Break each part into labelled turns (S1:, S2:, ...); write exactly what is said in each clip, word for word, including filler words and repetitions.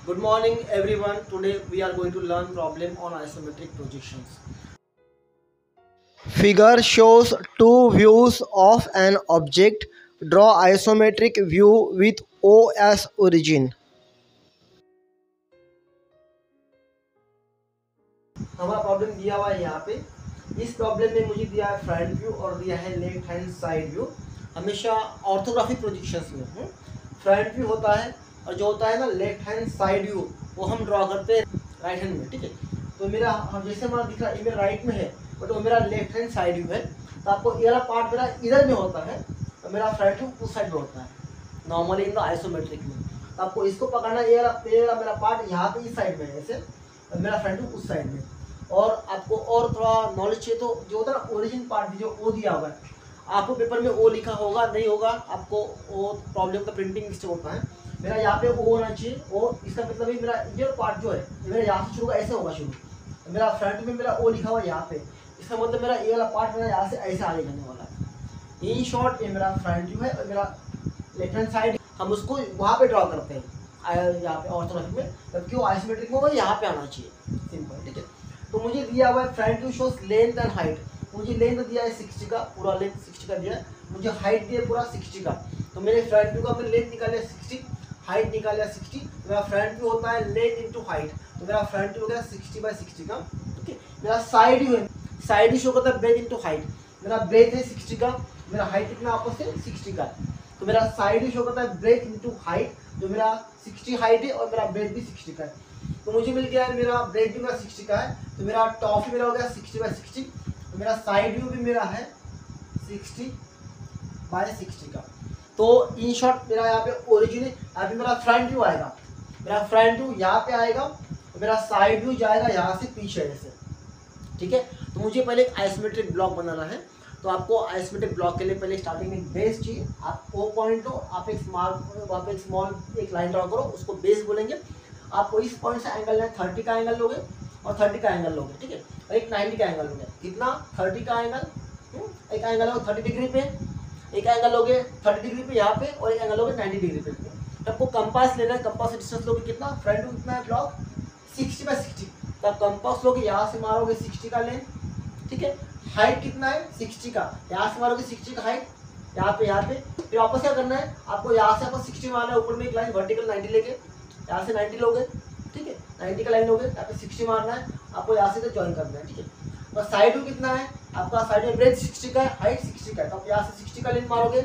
S1: Good morning everyone. Today we are going to learn problem on isometric projections. Figure shows two views of an object. Draw isometric view with O as origin. हमारा problem दिया हुआ है यहाँ पे। इस problem में मुझे दिया है फ्रंट व्यू और दिया है लेफ्ट हैंड साइड व्यू। हमेशा ऑर्थोग्राफिक प्रोजेक्शंस में फ्रंट व्यू होता है और जो होता है ना लेफ्ट हैंड साइड व्यू वो हम ड्रॉ करते हैं राइट हैंड में। ठीक है, तो मेरा जैसे हमारा दिख रहा है मेरा राइट में है बट वो मेरा लेफ्ट हैंड साइड व्यू है, तो आपको ये वाला पार्ट मेरा इधर में होता है और मेरा फ्रंट व्यू उस साइड में होता है नॉर्मली इन द आइसोमेट्रिक में। तो आपको इसको पकड़ना, ये वाला मेरा पार्ट यहाँ पे इस साइड में है ऐसे, मेरा फ्रंट व्यू उस साइड में। और आपको और थोड़ा नॉलेज चाहिए तो जो होता है ना ओरिजिन पार्ट जो ओ दिया हुआ है, आपको पेपर में ओ लिखा होगा नहीं होगा, आपको वो प्रॉब्लम का प्रिंटिंग मिस्टेक होता है। मेरा यहाँ पे ओ होना चाहिए, ओ इसका मतलब ही मेरा ये पार्ट जो है मेरा यहाँ से शुरू होगा, ऐसे होगा शुरू। मेरा फ्रंट में मेरा ओ लिखा हुआ है यहाँ पे, इसका मतलब मेरा ये वाला पार्ट मेरा यहाँ से ऐसे आगे जाने वाला है। इन शॉर्ट ये मेरा फ्रंट व्यू है और मेरा लेफ्ट हैंड साइड हम उसको वहाँ पे ड्रॉ करते हैं यहाँ पे ऑर्थोग्राफिक में, जबकि वो आइसोमेट्रिक में वो यहाँ पे आना चाहिए। सिंपल, ठीक है। तो मुझे दिया हुआ है front view shows length and height. मुझे लेंथ दिया है सिक्सटी का, पूरा लेंथ सिक्सटी का दिया है। मुझे हाइट दिया पूरा सिक्सटी का, तो मेरे फ्रंट व्यू का मैंने लेंथ निकाल लिया सिक्सटी, हाइट निकाल लिया सिक्सटी। मेरा फ्रंट व्यू होता है लेंथ इंटू हाइट, तो मेरा फ्रंट व्यू हो गया सिक्सटी बाई सिक्सटी का। ओके, मेरा साइड व्यू है, साइड व्यू शो करता है ब्रेथ इंटू हाइट। मेरा ब्रेथ है सिक्सटी का, मेरा हाइट कितना आपस से सिक्सटी का, तो मेरा साइड व्यू शो करता है ब्रेथ इंटू हाइट, जो मेरा सिक्सटी हाइट है और मेरा ब्रेथ भी सिक्सटी का है। तो मुझे मिल गया है मेरा ब्रेथ भी मेरा सिक्सटी का है, तो मेरा टॉप भी मेरा हो गया सिक्सटी बाई सिक्सटी, तो मेरा साइड व्यू भी मेरा है सिक्सटी बाई सिक्सटी का। तो इन शॉर्ट मेरा यहाँ पे ओरिजिन है, यहाँ पे मेरा फ्रंट व्यू आएगा, मेरा फ्रंट व्यू यहाँ पे आएगा और मेरा साइड व्यू जाएगा यहाँ से पीछे ऐसे। ठीक है, तो मुझे पहले एक आइसोमेट्रिक ब्लॉक बनाना है। तो आपको आइसोमेट्रिक ब्लॉक के लिए पहले स्टार्टिंग में बेस चाहिए। आप ओ पॉइंट हो, आप एक स्मॉल वहाँ पे एक स्मॉल एक लाइन ड्रॉ करो, उसको बेस बोलेंगे। आपको इस पॉइंट से एंगल है थर्टी का एंगल लोगे और थर्टी का एंगल लोगे, ठीक है, और एक नाइन्टी का एंगल लोगे। कितना? थर्टी का एंगल, एक एंगल लोगे थर्टी डिग्री पे, एक एंगल लोगे थर्टी डिग्री पे यहाँ पे और एक एंगल लोगे नाइन्टी डिग्री पे। तो आपको कंपास लेना है, कंपास से डिस्टेंस लोगे कितना? फ्रंट व्यू कितना है ब्लॉक सिक्सटी बाई सिक्सटी, तो आप कंपास लोगे यहाँ से मारोगे सिक्सटी का लेंथ, ठीक है। हाइट कितना है? सिक्सटी का, यहाँ से मारोगे सिक्सटी का हाइट, यहाँ पे यहाँ पे फिर वापस क्या करना है आपको, यहाँ से आपको सिक्सटी मारना है, ऊपर में एक लाइन वर्टिकल नाइन्टी लेके यहाँ से नाइन्टी लोगे, ठीक है, नाइन्टी का लाइन लोगे, यहाँ पे सिक्सटी मारना है आपको, यहाँ से ज्वाइन करना है, ठीक है। और साइड व्यू कितना है आपका? साइड में ब्रेथ सिक्सटी का है, हाइट सिक्सटी का है, तो आप यहाँ से सिक्सटी का लेंथ मारोगे,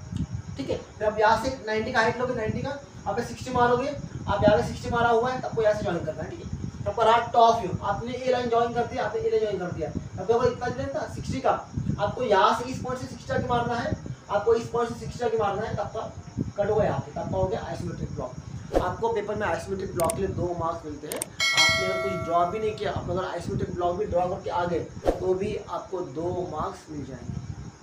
S1: ठीक है। फिर आप यहाँ से नाइन्टी का हाइट लोगे, नाइन्टी का आप सिक्सटी मारोगे, आप यहाँ पे सिक्सटी मारा हुआ है तो आपको यहाँ से ज्वाइन करना है, ठीक है। तो आपका रहा टॉप व्यू, आपने ए लाइन ज्वाइन कर दिया, आपने ए लाइन ज्वाइन कर दिया, आपको इतना लेंथ था सिक्सटी का, आपको यहाँ से इस पॉइंट से सिक्सटी की मारना है, आपको इस पॉइंट से सिक्सटी की मारना है, तब का कट होगा यहाँ पे, तब का हो गया आइसोमेट्रिक ब्लॉक। आपको पेपर में आइसोमेट्रिक ब्लॉक के लिए दो मार्क्स मिलते हैं। आपने अगर कुछ ड्रॉ भी नहीं किया, आप अगर आइसोमेट्रिक ब्लॉक भी ड्रॉ करके आ गए तो भी आपको दो मार्क्स मिल जाएंगे,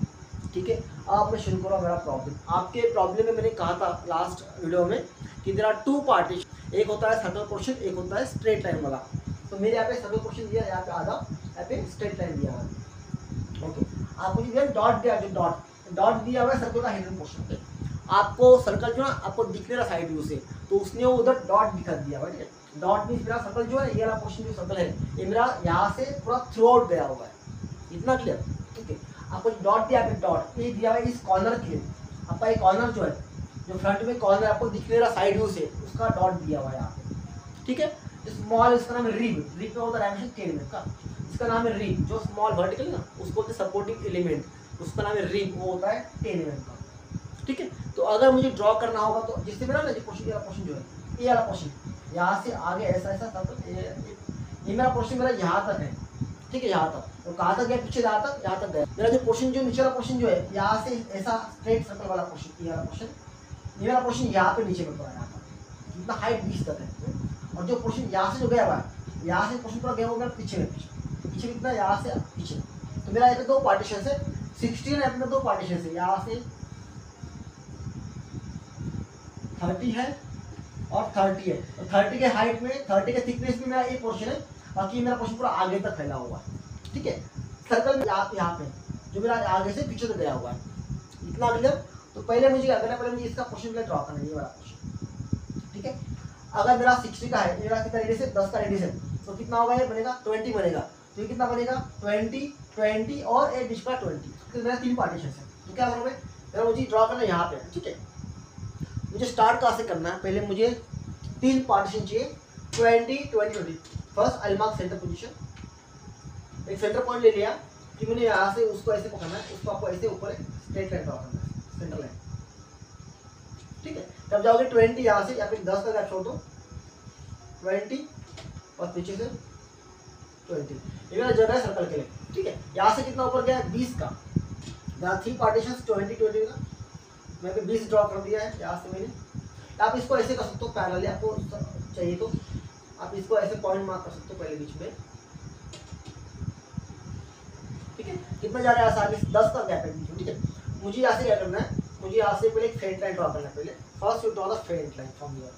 S1: ठीक है। अब मैं शुरू करूँ मेरा प्रॉब्लम। आपके प्रॉब्लम में मैंने कहा था लास्ट वीडियो में कि देयर आर टू पार्टीशन, एक होता है सर्कल पोर्शन, एक होता है स्ट्रेट लाइन वाला। तो मेरे यहाँ पे सर्कल पोर्शन दिया, यहाँ पे आधा, यहाँ पे स्ट्रेट लाइन दिया हुआ है। ओके, आप मुझे दिया डॉट दिया, जो डॉट डॉट दिया हुआ है सर्कल का हिडन पोर्शन पे। आपको सर्कल जो है आपको दिख नहीं रहा साइड व्यू से, तो उसने वो उधर डॉट दिखा दिया हुआ है। डॉट मीन्स मेरा सर्कल जो है, ये वाला पोर्शन जो सर्कल है ये मेरा यहाँ से पूरा थ्रू आउट गया हुआ है, इतना क्लियर, ठीक है। आपको डॉट दिया पे डॉट ये दिया हुआ है इस कॉर्नर के लिए, आपका एक कॉर्नर जो है, जो फ्रंट में कॉर्नर आपको दिख नहीं रहा साइड व्यू से, उसका डॉट दिया हुआ है यहाँ पे, ठीक है। स्मॉल, इसका नाम है रिब, रिब में होता है डायमेंशन टेन एमएम का, इसका नाम है रिब। जो स्मॉल वर्टिकल है ना उसको बोलते हैं सपोर्टिंग एलिमेंट, उसका नाम है रिब, वो होता है टेन एमएम का, ठीक है। तो अगर मुझे ड्रॉ करना होगा तो जिससे मेरा ना पोर्शन, ये वाला पोर्शन जो है, ये वाला पोर्शन यहाँ से आगे ऐसा ऐसा तब ये, ये मेरा पोर्शन मेरा यहाँ तक है, ठीक है, यहाँ तक। तो कहाँ तक गया? पीछे यहाँ तक, यहाँ तक गया। मेरा जो पोर्शन जो नीचे वाला पोर्शन जो है, यहाँ से ऐसा स्ट्रेट सर्कल वाला पोर्शन, ये वाला पोर्शन, ये वाला पोर्शन यहाँ पे नीचे में पड़ा है, यहाँ पर जितना हाइट बीस तक है। और जो पोर्शन यहाँ से जो गया हुआ है, यहाँ से पोर्शन पूरा गया हुआ है पीछे में, पीछे पीछे कितना, यहाँ से पीछे। तो मेरा यहाँ पे दो पार्टीशन है, सिक्सटीन अपने दो पार्टीशन है, यहाँ से थर्टी है और थर्टी है। तो थर्टी के हाइट में, थर्टी के थिकनेस में मेरा ये पोर्शन है, बाकी मेरा पोर्शन पूरा आगे तक फैला हुआ है, ठीक है। सर्कल में आप यहाँ पे जो मेरा आगे से पीछे तक गया हुआ है, इतना क्लियर। तो पहले मुझे क्या करना है, पहले मुझे इसका पोर्शन ड्रॉ करना है, ये वाला पोर्शन, ठीक है। अगर मेरा सिक्सटी का है, मेरा कितना रेडियस है, दस का रेडियस है, तो कितना होगा ये बनेगा ट्वेंटी बनेगा। तो ये कितना बनेगा ट्वेंटी, ट्वेंटी और एक बीच का ट्वेंटी। तो मेरा तीन पार्टीशन है। तो क्या करूँ मैं, मेरा मुझे ड्रॉ करना है यहाँ पे, ठीक है। मुझे स्टार्ट कहाँ से करना है, पहले मुझे तीन पार्टीशन चाहिए, twenty twenty twenty. First I mark centre position, एक सेंटर पॉइंट ले लिया, फिर मैंने यहाँ से उसको ऐसे पकड़ना है, उसको आपको ऐसे ऊपर स्ट्रेट लाइन ड्रॉ करना है, सेंटर लाइन, ठीक है। तब जाओगे ट्वेंटी यहाँ से, या फिर दस का गैप छोड़ दो, ट्वेंटी और पीछे से ट्वेंटी। ये मेरा जगह है सर्कल के लिए, ठीक है। यहाँ से कितना ऊपर गया है, बीस का। यहाँ थ्री पार्टीशन ट्वेंटी ट्वेंटी का मैंने बीस ड्रॉ कर दिया है यहाँ से मैंने। आप इसको ऐसे कर सकते हो पैरेलली, आपको चाहिए तो आप इसको ऐसे पॉइंट मार्क कर सकते हो पहले बीच में, ठीक है। कितना जा रहा है आगे, दस का गैप है बीच में, ठीक है। मुझे यहाँ से क्या करना है, मुझे यहाँ से पहले एक फेंट लाइन ड्रॉ करना है। पहले first you draw the faint line from here,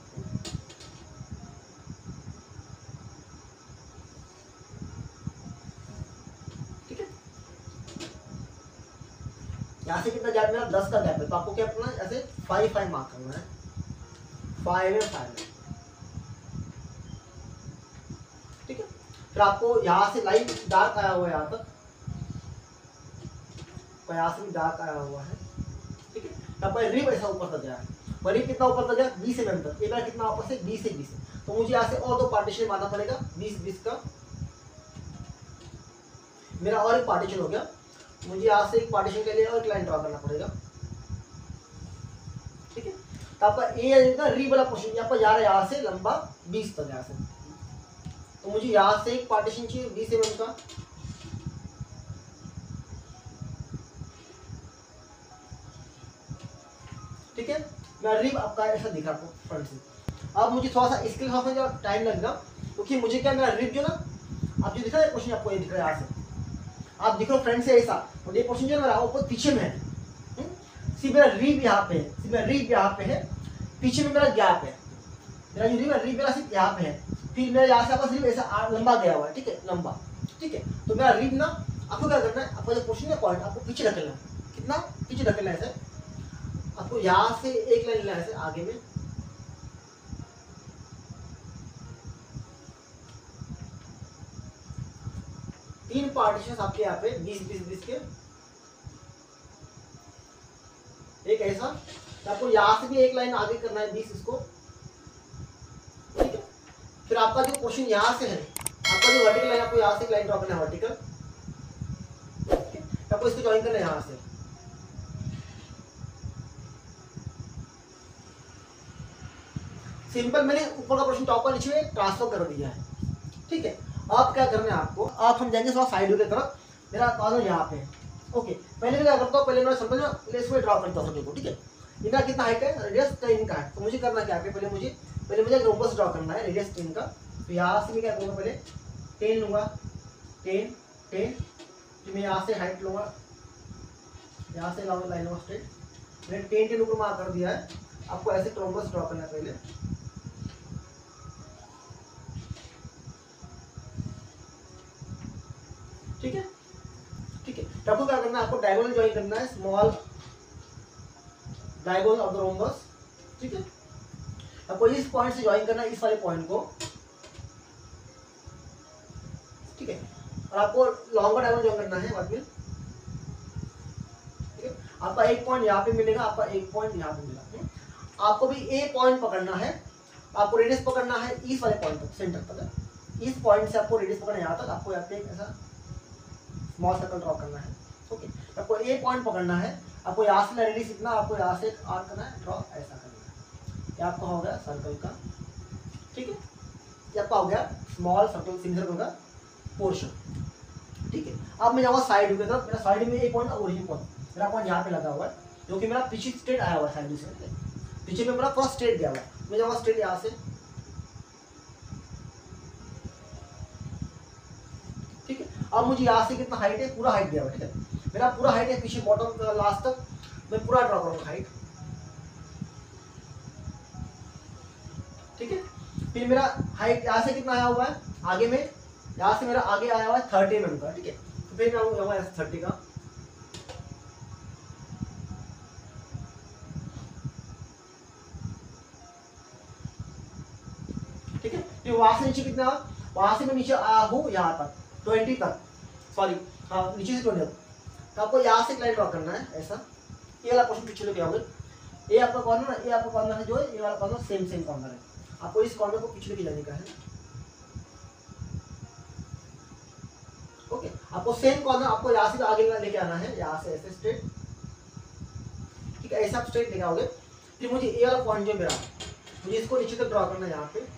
S1: ठीक है। यहाँ से कितना गैप, मेरा दस का गैप है, तो आपको क्या करना है, ऐसे फाइव फाइव मार्क करना है, फाइव है फाइव है, ठीक है। फिर आपको यहाँ से लाइन डार्क आया हुआ है यहाँ तक, और यहाँ से भी डार्क आया हुआ है, ठीक है। तब रिब ऐसा ऊपर तक गया है, रिब कितना ऊपर तक गया, बीस एम एम तक। एक बार कितना वापस से बीस से बीस है, तो मुझे यहाँ से और दो पार्टीशन मारना पड़ेगा, बीस बीस का। मेरा और एक पार्टीशन हो गया, मुझे यहाँ से एक पार्टीशन के लिए और एक लाइन ड्रॉ करना पड़ेगा, ठीक है। तो आपका ए री वाला पोर्शन आपका जा रहा है यहाँ से लंबा बीस तक, यहाँ से। तो मुझे यहाँ से एक पार्टीशन चाहिए बीस एम एम का, ठीक है। मैं रिब आपका ऐसा दिख रहा हूँ फ्रंट से। अब मुझे थोड़ा सा इसके लिए जो टाइम लगेगा, क्योंकि मुझे क्या मेरा रिब जो ना, आप जो दिख रहा है क्वेश्चन, आपको ये दिख रहा है यहाँ से, आप दिख रहे हो फ्रंट से ऐसा, और ये पोर्शन जो मेरा ऊपर पीछे में है, सिर्फ मेरा रिब यहाँ पे है, सिर्फ मेरा रिब यहाँ पे है, पीछे में मेरा गैप है। मेरा जो रिब है, रिब मेरा सिर्फ यहाँ पे है, फिर मेरा यहाँ से आपका सिर्फ ऐसा लंबा गया हुआ है, ठीक है, लंबा, ठीक है। तो मेरा रिब ना, आपको क्या करना है, आपका जो पोर्शन है पॉइंट आपको पीछे ढकेलना है, कितना पीछे ढकेलना है ऐसे, आपको यहाँ से एक लाइन लेना है ऐसे आगे में, तीन पार्टीशन आपके यहाँ पे बीस बीस बीस के, एक ऐसा, तो आपको यहाँ से भी एक लाइन आगे करना है बीस इसको, ठीक है। फिर आपका जो क्वेश्चन यहाँ से है, आपका जो वर्टिकल लाइन, आपको यहाँ से एक लाइन ड्रॉ करना है वर्टिकल, ठीक है। आपको इसको ज्वाइन करना है यहाँ से, सिंपल। मैंने ऊपर का पोर्शन टॉप का नीचे में ट्रांसफर कर दिया है, ठीक है। अब क्या करना है आपको, आप हम जाएंगे थोड़ा साइड की तरफ, मेरा कॉर्नर यहाँ पे है, ओके। पहले मैं क्या करता हूँ, पहले मैं समझ लेस में ड्रॉ करता हूँ, देखो, ठीक है। इनका कितना हाइट है, रेडियस का इनका है, तो मुझे करना क्या है, पहले मुझे पहले मुझे रोम्बस ड्रॉ करना है, रेडियस टेन का। तो यहाँ से मैं क्या करूँगा, पहले टेन लूँगा, टेन टेन, फिर मैं यहाँ से हाइट लूँगा, यहाँ से लाऊंगा लाइन ऑफ स्ट्रेट, मैंने टेन टेन ऊपर मार्क कर दिया है। आपको ऐसे रोम्बस ड्रॉ करना है पहले, ठीक है, ठीक है। तो आपको क्या करना है, आपको डायगोनल ज्वाइन करना है, small diagonal of the rhombus, ठीक है। आपको इस पॉइंट से ज्वाइन करना है, इस वाले पॉइंट को, ठीक है। और आपको लॉन्गर डायगोनल ज्वाइन करना है बाद में, ठीक है। आपका एक पॉइंट यहाँ पे मिलेगा, आपका एक पॉइंट यहाँ पे मिलेगा। आपको भी ए पॉइंट पकड़ना है, आपको रेडियस पकड़ना है इस वाले पॉइंट तक, सेंटर तक। इस पॉइंट से आपको रेडियस पकड़ना है यहाँ तक, आपको यहाँ पे ऐसा स्मॉल सर्कल ड्रॉ करना है, ओके। आपको ए पॉइंट पकड़ना है, आपको यहाँ से रेडियस इतना, आपको यहाँ से आर्क करना है, ड्रॉ ऐसा करना है। ये आपका हो गया सर्कल का, ठीक है। ये आपका हो गया स्मॉल सर्कल, सेमी सर्कल का पोर्शन, ठीक है। अब मैं जाऊँगा साइड की तरफ, मेरा साइड में एक पॉइंट ओरिजिन पॉइंट, मेरा पॉइंट यहाँ पे लगा हुआ है, जो कि मेरा पीछे स्ट्रेट आया हुआ है, साइड से पीछे में मेरा पूरा स्ट्रेट गया हुआ है। मैं जाऊँगा स्ट्रेट यहाँ से, ठीक है। अब मुझे यहाँ से कितना हाइट है, पूरा हाइट दिया हुआ है, ठीक है। मेरा पूरा हाइट है पीछे बॉटम लास्ट तक, मैं पूरा ड्रॉ करूँगा हाइट, ठीक है। फिर मेरा हाइट यहाँ से कितना आया हुआ है आगे में, यहाँ से मेरा आगे आया हुआ है थर्टी एम एम का, ठीक है। तो फिर मैं जाऊँगा यहाँ से थर्टी का, वहां से नीचे कितना, वहां से मैं नीचे आया हूँ यहाँ तक ट्वेंटी तक, सॉरी हाँ नीचे से ट्वेंटी तक। तो आपको यहाँ से एक लाइन ड्रॉ करना है ऐसा। ये वाला क्वेश्चन पीछे लेके आओगे, ये आपका कॉर्नर है, ये आपका कॉर्नर है जो है, ये वाला कॉर्नर सेम सेम कॉर्नर है, आपको इस कॉर्नर को पीछे लेके जाने का है। ओके, आपको सेम कॉर्नर आपको यहाँ से आगे लेके आना है, यहाँ से ऐसे स्ट्रेट, ठीक है, ऐसा आप स्ट्रेट लेके आओगे। फिर मुझे ये वाला पॉइंट जो मेरा, मुझे इसको नीचे तक ड्रॉ करना है यहाँ पे,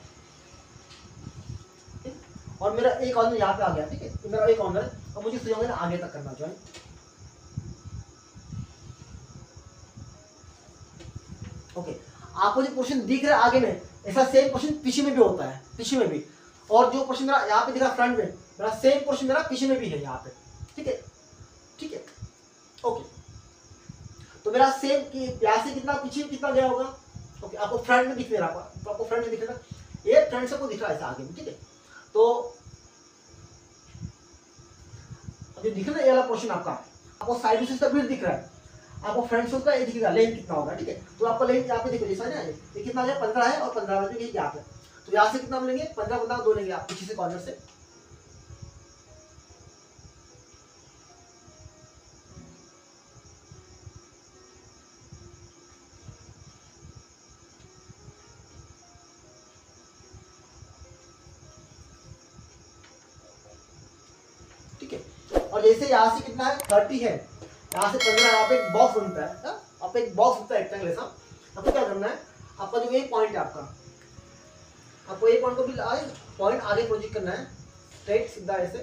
S1: और मेरा एक कॉर्नर यहाँ पे आ गया, ठीक है, तो मेरा एक कॉर्नर है, और मुझे इसे ना आगे तक करना जो है। ओके, आपको जो क्वेश्चन दिख रहा है आगे में, ऐसा सेम क्वेश्चन पीछे में भी होता है, पीछे में भी, और जो क्वेश्चन मेरा यहाँ पे दिख रहा है फ्रंट में, मेरा सेम क्वेश्चन मेरा पीछे में भी है यहाँ पे, ठीक है, ठीक है। ओके, तो मेरा सेम कि यहाँ से कितना पीछे कितना गया होगा। ओके, आपको फ्रंट में दिख रहा है, तो आपको फ्रंट में दिख रहा है, ये फ्रंट से आपको दिख रहा है ऐसा आगे में, ठीक है। तो अभी दिख रहा है ये वाला क्वेश्चन आपका, आपको साइड से इसका भी दिख रहा है, आपको फ्रंट से उसका ये दिखेगा लेंथ कितना होगा, ठीक है। तो आपका लेंथ यहाँ पे देखो जैसा है, ये कितना है पंद्रह है, और पंद्रह बजे यहाँ पे, तो यहाँ से कितना लेंगे पंद्रह पंद्रह दो लेंगे आप पीछे से कॉर्नर से। ठीक है, और जैसे यहाँ से कितना है थर्टी है, यहाँ से पंद्रह, यहाँ पे एक बॉक्स बनता है, आप एक बॉक्स बनता है रेक्टेंगल ऐसा। आपको क्या करना है, आपका जो एक पॉइंट है आपका, आपको एक पॉइंट को भी पॉइंट आगे प्रोजेक्ट करना है, स्ट्रेट सीधा ऐसे,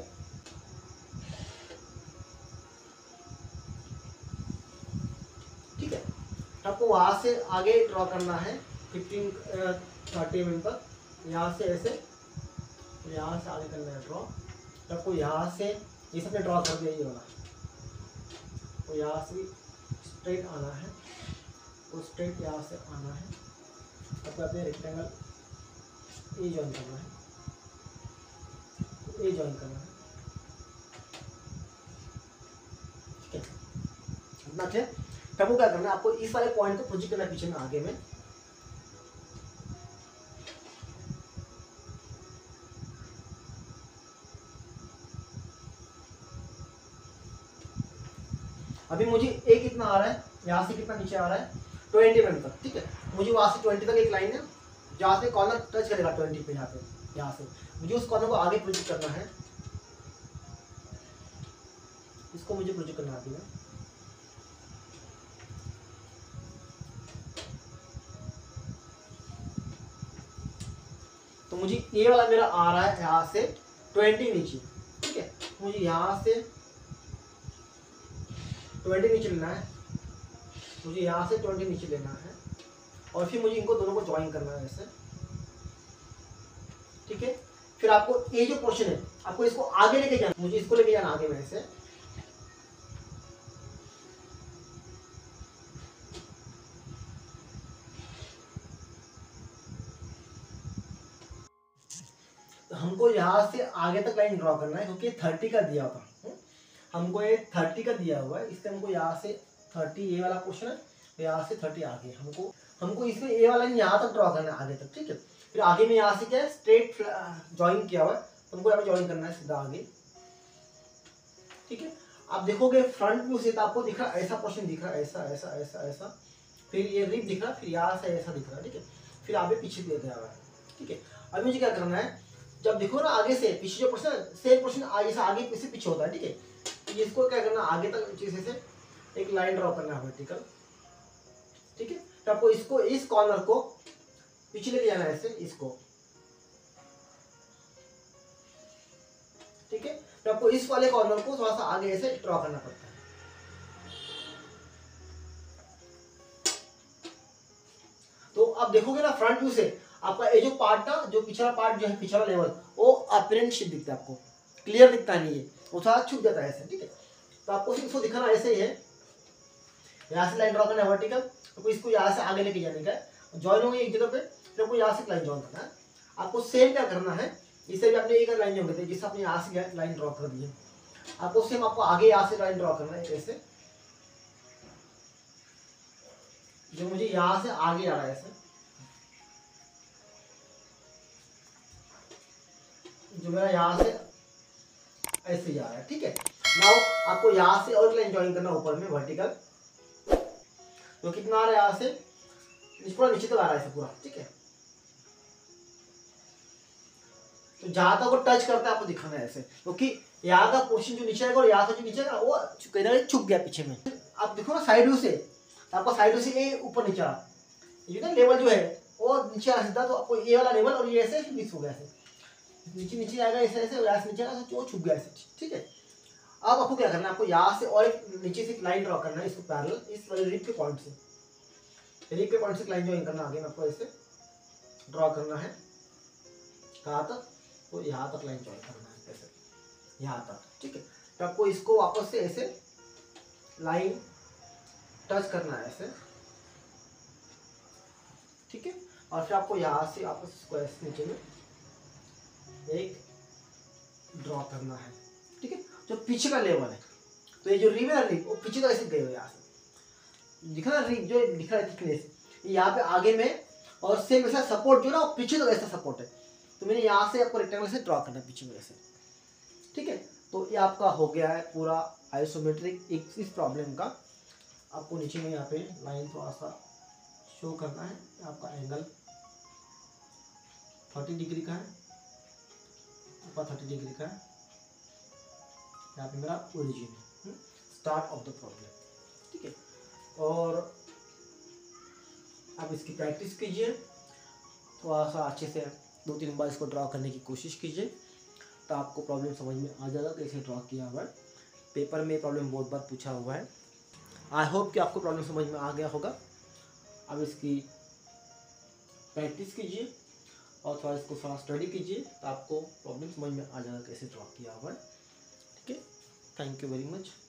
S1: ठीक है। आपको वहां से आगे ड्रॉ करना है फिफ्टीन थर्टी एम एम तक, यहाँ से ऐसे, यहाँ से आगे करना है ड्रॉ। आपको यहाँ से ये सबने ड्रॉ कर दिया ये वाला, तो यहाँ से स्ट्रेट आना है, तो स्ट्रेट यहाँ से आना है, आपको अपने रेक्टेंगल ए ज्वाइन करना है, तो ए ज्वाइन करना है, ठीक है, इतना क्लियर। तब वो क्या करना है, आपको इस वाले पॉइंट को प्रोजेक्ट करना है पीछे में आगे में। अभी मुझे ए कितना आ रहा है, यहाँ से कितना नीचे आ रहा है ट्वेंटी एम एम तक, ठीक है। मुझे वहाँ से ट्वेंटी तक एक लाइन है, जहाँ से कॉर्नर टच करेगा ट्वेंटी पे, यहाँ पे, यहाँ से मुझे उस कॉर्नर को आगे प्रोजेक्ट करना है, इसको मुझे प्रोजेक्ट करना आगे में। तो मुझे ये वाला मेरा आ रहा है यहाँ से ट्वेंटी नीचे, ठीक है, मुझे यहाँ से ट्वेंटी नीचे लेना है, मुझे यहाँ से ट्वेंटी नीचे लेना है, और फिर मुझे इनको दोनों को ज्वाइन करना है ऐसे, ठीक है। फिर आपको ये जो पोर्शन है, आपको इसको आगे लेके जाना, मुझे इसको लेके जाना आगे में ऐसे, तो हमको यहाँ से आगे तक लाइन ड्रॉ करना है, क्योंकि थर्टी का दिया हुआ, हमको ये थर्टी का दिया हुआ है, इसलिए हमको यहाँ से थर्टी ये वाला क्वेश्चन है, तो यहाँ से थर्टी आगे हमको हमको इसमें ये वाला यहाँ तक ड्रॉ करना है आगे तक, ठीक है। फिर आगे में यहाँ से क्या है स्ट्रेट ज्वाइन किया हुआ है, तो हमको यहाँ पे ज्वाइन करना है सीधा आगे, ठीक है। आप देखोगे फ्रंट व्यू से तो आपको दिख रहा है ऐसा क्वेश्चन दिख रहा है, ऐसा ऐसा ऐसा ऐसा, फिर ये रिप दिख रहा है, फिर यहाँ से ऐसा दिख रहा है, ठीक है, फिर आगे पीछे दिया गया हुआ है, ठीक है। अब मुझे क्या करना है, जब देखो ना आगे से पीछे जो क्वेश्चन सेम क्वेश्चन आगे से आगे पीछे पीछे होता है, ठीक है। इसको क्या करना आगे तक जैसे से एक लाइन ड्रॉ करना है वर्टिकल, ठीक है। तो आपको इसको इस कॉर्नर को पीछे लेके जाना है ऐसे, इसको, ठीक है। तो आपको इस वाले कॉर्नर को थोड़ा सा आगे ऐसे ड्रॉ करना पड़ता है। तो आप देखोगे ना फ्रंट व्यू से आपका ये जो पार्ट ना, जो पिछला पार्ट जो है पिछला लेवल, वो अपरेंटशिप दिखता है, आपको क्लियर दिखता नहीं है, वो थोड़ा छुप जाता है ऐसे, ठीक है। तो आपको सिर्फ इसको दिखाना ऐसे ही है, यहाँ से लाइन ड्रॉ करना है वर्टिकल, तो इसको यहाँ से आगे लेके जाने का है, ज्वाइन होंगे एक जगह पे, फिर आपको यहाँ से लाइन ज्वाइन करना है। आपको सेम क्या करना है, इससे भी आपने एक लाइन जो होती है, जिससे आपने यहाँ से लाइन ड्रॉ कर दी है, आपको सेम आपको आगे यहाँ से लाइन ड्रॉ करना है ऐसे, जो मुझे यहाँ से आगे आ रहा है ऐसे, जो मेरा यहाँ से ऐसे जा रहा है, ठीक है। नाउ आपको यहाँ से और लाइन ज्वाइन करना ऊपर में वर्टिकल, तो कितना आ रहा है यहाँ से पूरा नीचे तक आ रहा है ऐसे पूरा, ठीक है। तो जहां तक वो टच करता है आपको दिखाना है ऐसे, क्योंकि तो यहाँ का पोर्शन जो नीचे आएगा और यहाँ से जो नीचे आएगा वो कहीं ना कहीं छुप गया पीछे में। आप देखो ना साइड व्यू से, तो आपका साइड व्यू से ये ऊपर नीचे आ, ये ना लेवल जो है वो नीचे आ सीधा, तो आपको ये वाला लेवल और ये ऐसे मिक्स हो गया, ऐसे नीचे नीचे आएगा ऐसे ऐसे, ऐसे नीचे आएगा तो वो छुप गया ऐसे, ठीक है। अब आपको क्या करना है, आपको यहाँ से और एक नीचे से एक लाइन ड्रॉ करना है इसको पैरेलल, इस वाले रिप के पॉइंट से, रिप के पॉइंट से लाइन ज्वाइन करना, आगे में आपको ऐसे ड्रॉ करना है, कहाँ तक, तो यहाँ तक लाइन ज्वाइन करना है ऐसे, यहाँ तक, ठीक है। तो आपको इसको वापस से ऐसे लाइन टच करना है ऐसे, ठीक है। और फिर आपको यहाँ से वापस इसको ऐसे नीचे में एक ड्रॉ करना है, ठीक है। जो पीछे का लेवल है, तो ये जो रिब है ना, रिब वो पीछे तो ऐसे गए हुए यहाँ से दिखा ना, रिब जो दिख रहा है थिकनेस यहाँ पे आगे में, और सेम ऐसा सपोर्ट जो ना वो पीछे तो ऐसा सपोर्ट है, तो मैंने यहाँ से आपको रेक्टेंगल से ड्रॉ करना है पीछे में ऐसे, ठीक है। तो ये आपका हो गया है पूरा आइसोमेट्रिक इस प्रॉब्लम का। आपको नीचे में यहाँ पे लाइन थोड़ा सा शो करना है, आपका एंगल थर्टी डिग्री का है, आपका थर्टी डिग्री का है, यहाँ पे मेरा ओरिजिन है, स्टार्ट ऑफ द प्रॉब्लम, ठीक है। और आप इसकी प्रैक्टिस कीजिए, थोड़ा सा अच्छे से दो तीन बार इसको ड्रॉ करने की कोशिश कीजिए, तो आपको प्रॉब्लम समझ में आ जाएगा कैसे ड्रॉ किया हुआ है। पेपर में प्रॉब्लम बहुत बार पूछा हुआ है। आई होप कि आपको प्रॉब्लम समझ में आ गया होगा। अब इसकी प्रैक्टिस कीजिए और थोड़ा इसको थोड़ा स्टडी कीजिए, तो आपको प्रॉब्लम समझ में आ जाएगा कैसे ड्रॉ किया हुआ है, ठीक है। Thank you very much.